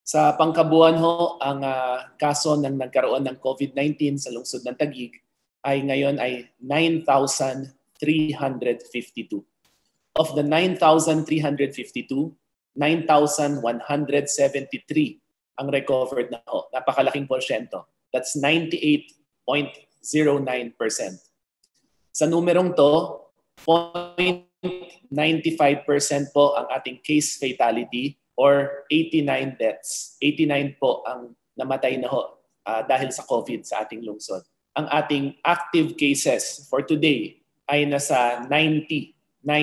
Sa pangkabuuan ho, ang kaso ng nagkaroon ng COVID-19 sa lungsod ng Taguig ay ngayon ay 9,352. Of the 9,352, 9,173 ang recovered na ho. Napakalaking porsyento. That's 98.09%. Sa numerong to, 0.95% po ang ating case fatality or 89 deaths. 89 po ang namatay na ho dahil sa COVID sa ating lungsod. Ang ating active cases for today ay nasa 90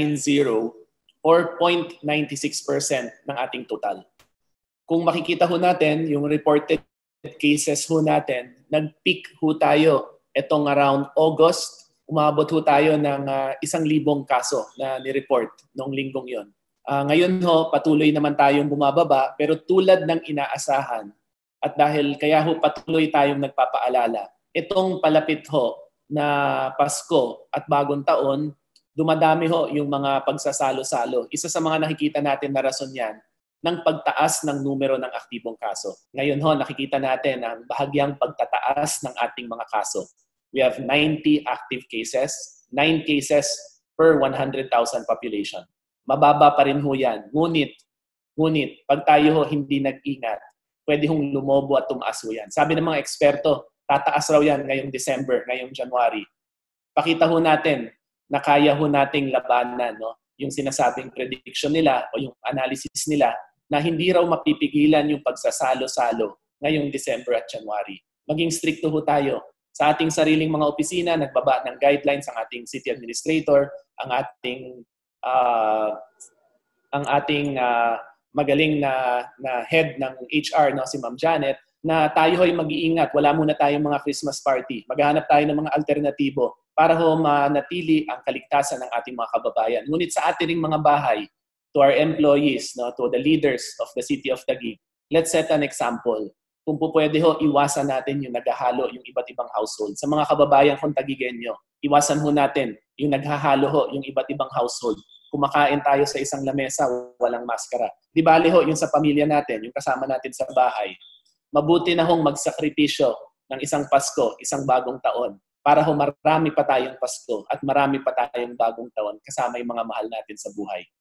or 0.96% ng ating total. Kung makikita ho natin, yung reported cases ho natin, nag-peak ho tayo itong around August. Umabot ho tayo ng 1,000 kaso na ni-report noong linggong yon. Ngayon ho, patuloy naman tayong bumababa pero tulad ng inaasahan at dahil kaya ho patuloy tayong nagpapaalala, itong palapit ho na Pasko at Bagong Taon, dumadami ho yung mga pagsasalo-salo. Isa sa mga nakikita natin na rason yan ng pagtaas ng numero ng aktibong kaso. Ngayon ho, nakikita natin ang bahagyang pagtataas ng ating mga kaso. We have 90 active cases, 9 cases per 100,000 population. Mababa pa rin ho yan. Ngunit, pag tayo ho hindi nag-ingat, pwede hong lumobo at tumaas ho yan. Sabi ng mga eksperto, tataas raw yan ngayong December, ngayong January. Pakita ho natin na kaya ho nating labanan, no? Yung sinasabing prediction nila o yung analysis nila na hindi raw mapipigilan yung pagsasalo-salo ngayong December at January. Maging stricto ho tayo. Sa ating sariling mga opisina, nagbaba ng guidelines ang ating city administrator, ang ating magaling na head ng HR, no, si Ma'am Janet, na tayo ay mag-iingat. Wala muna tayong mga Christmas party. Maghahanap tayo ng mga alternatibo para ho manatili ang kaligtasan ng ating mga kababayan. Ngunit sa ating mga bahay, to our employees, no, to the leaders of the city of Taguig, let's set an example. Kung po pwede ho, iwasan natin yung naghahalo yung iba't ibang household. Sa mga kababayan kong Taguigeño, iwasan ho natin yung naghahalo ho yung iba't ibang household. Kumakain tayo sa isang lamesa, walang maskara. Di bali ho, yung sa pamilya natin, yung kasama natin sa bahay. Mabuti na hong magsakripisyo ng isang Pasko, isang Bagong Taon, para ho marami pa tayong Pasko at marami pa tayong Bagong Taon kasama yung mga mahal natin sa buhay.